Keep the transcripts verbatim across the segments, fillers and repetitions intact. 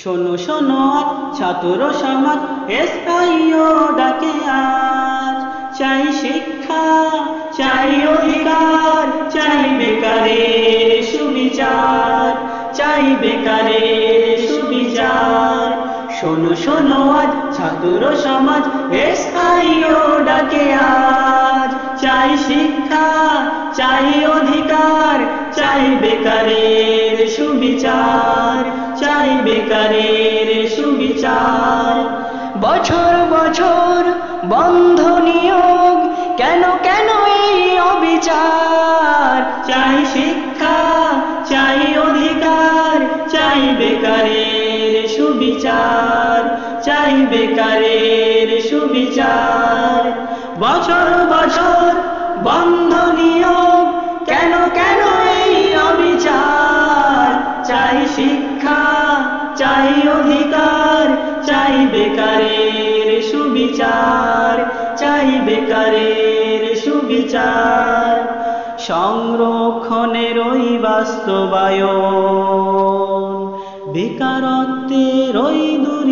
শোনো শোনো আজ ছাত্র সমাজ এসআইও ডাকে আজ, চাই শিক্ষা চাই অধিকার, চাই বেকারের সুবিচার, চাই বেকারের সুবিচার। শোনো শোনো আজ ছাত্র সমাজ এসআইও ডাকে আজ, চাই শিক্ষা চাই অধিকার, চাই বেকারের সুবিচার, চাই বেকারের সুবিচার। বছর বছর বন্ধ নিয়োগ, কেন কেন এই অবিচার? চাই শিক্ষা চাই অধিকার, চাই বেকারের সুবিচার, চাই বেকারের সুবিচার। বছর বছর বন্ধ নিয়োগ, কেন কেন এই অবিচার? চাই শিক্ষা চাই অধিকার, চাই বেকারের সুবিচার, চাই বেকারের সুবিচার। সংরক্ষণের ওই বাস্তবায়ন, বেকারত্বের ওই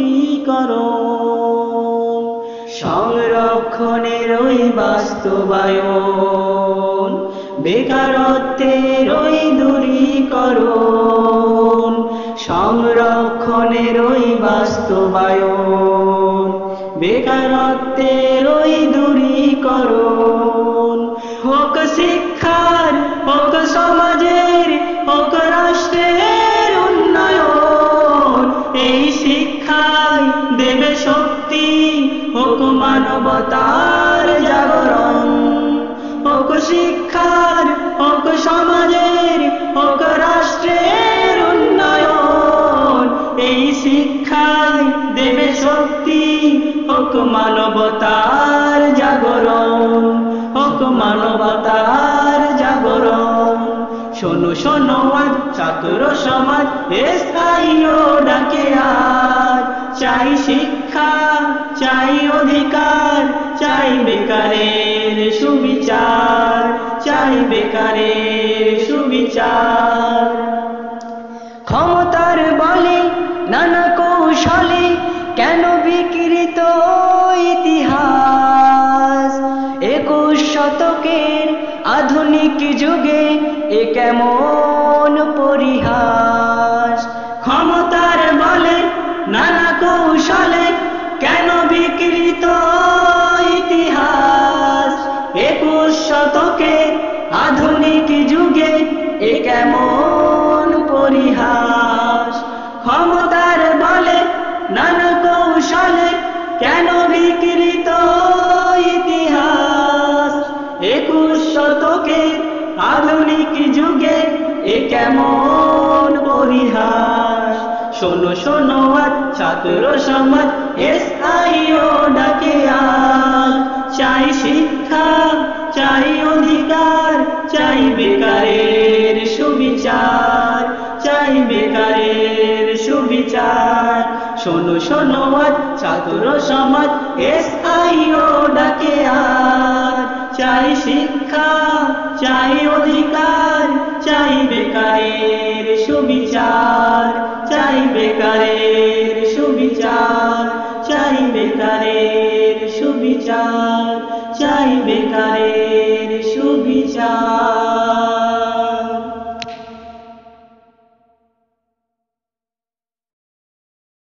দূরীকরণ। সংরক্ষণের ওই বাস্তবায়ন, বেকারত্বের ওই দূরীকরণ। সংরক্ষণের ওই বাস্তবায়ন, বেকারত্বের ওই দূরীকরণ। হোক শিক্ষার হোক সমাজের হোক রাষ্ট্রের উন্নয়ন, এই শিক্ষাই দেবে শক্তি, হোক মানবতার জাগরণ। হোক শিক্ষার হোক সমাজের হোক রাষ্ট্রের উন্নয়ন, এই শিক্ষাই দেবে শক্তি, হোক মানবতার জাগরণ, হোক মানবতার জাগরণ। শোনো শোনো আজ ছাত্র সমাজ এসআইও ডাকে আজ, চাই শিক্ষা চাই অধিকার, চাই বেকারের সুবিচার, চাই বেকারের সুবিচার। ক্ষমতার বলে নানা কৌশলে কেন বিকৃত ইতিহাস? একুশ শতকের আধুনিক যুগে এ কেমন পরিহাস? ক্ষমতার বলে নানা কৌশলে কেন বিকৃত ইতিহাস? একুশ শতকের আধুনিক যুগে এ কেমন পরিহাস? ক্ষমতার বলে নানা কৌশলে কেন বিকৃত ইতিহাস? একুশ শতকের আধুনিক যুগে এ কেমন পরিহাস? শোনো শোনো আজ ছাত্র সমাজ এসআইও ডাকে আজ, চাই শিক্ষা চাই অধিকার, চাই বেকারের সুবিচার, চাই বেকারের সুবিচার। শোনো শোনো আজ ছাত্র সমাজ এসআইও ডাকে আজ, চাই শিক্ষা চাই অধিকার, চাই বেকারের সুবিচার, চাই বেকারের সুবিচার, চাই বেকারের সুবিচার, চাই বেকারের সুবিচার।